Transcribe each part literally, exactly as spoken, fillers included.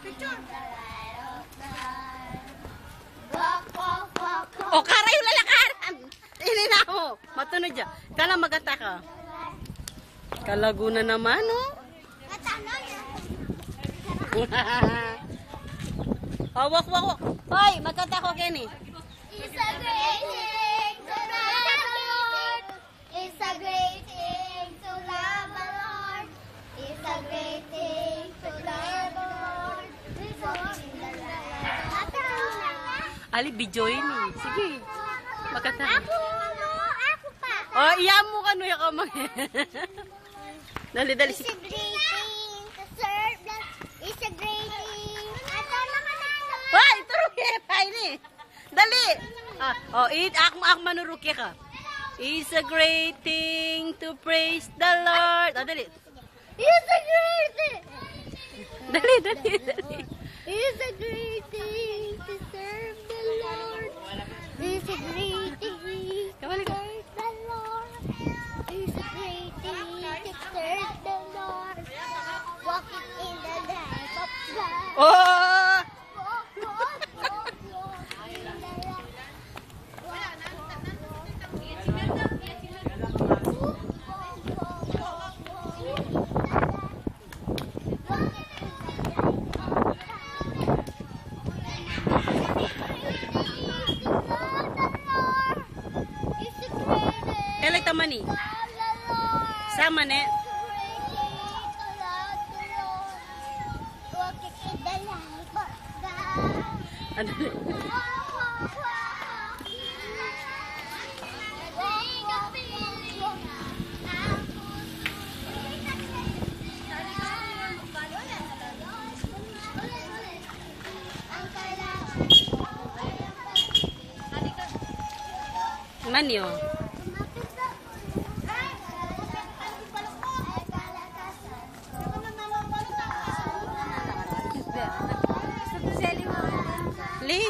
O, karay yung lalakaran. Ini na ako. Matunod dyan. Kala magata ka. Kalaguna naman, oh. Oh, wak, wak, wak. Hoy, magkata ko, Kenny. It's a great thing to love the Lord. It's a great thing to love the Lord. It's a great thing to love the Lord. Walk in the light. Ali, bijoy ni. Sige. Magkata. Ako, ako pa. Oh, iya mo kano yung kamay. Dali, dali. It's a great thing to serve the It's a great thing. Ato na ka na. Hoy, turuki. Ay, ni. Dali. Ah, oh, it, ako, ako manuruki ka. It's a great thing to praise the Lord. Oh, dali. It's a great thing. Dali, dali, dali. It's a great thing to serve the Lord. It's a great thing to Kawali ka. serve the Lord. It's a great thing to serve the Lord. Walking in the light of God. Oh! Walk, walk, walk, walk in the light. Walk, Kailan taman ni? Sama ne? Ano? Manyo. Li.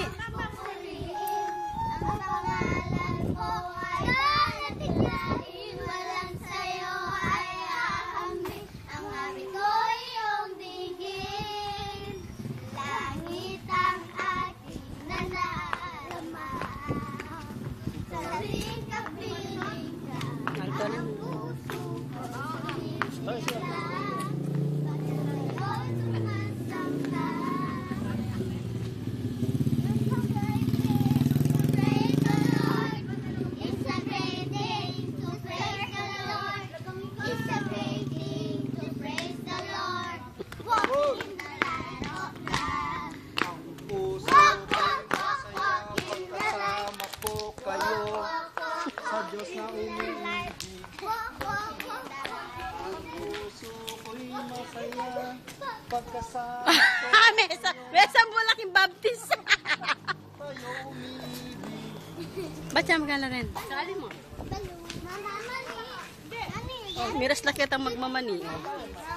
Diyos na umiibig, ang puso ko'y masaya, pagkasama ko Mesa, mesa mo laking baptist. tayo umiibig. Ba't siya magkala rin? Sakali mo. Oh, miras na kita magmamani. Oh.